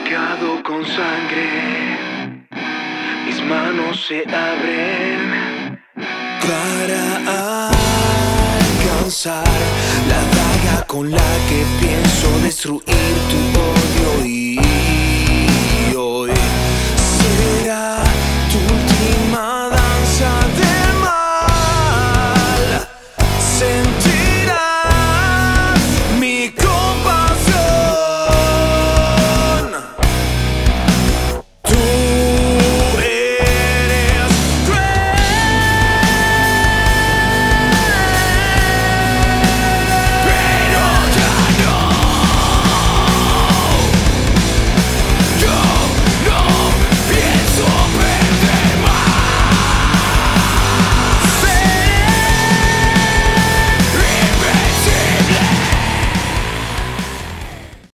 marcado con sangre, mis manos se abren para alcanzar la daga con la que pienso destruir tu odio y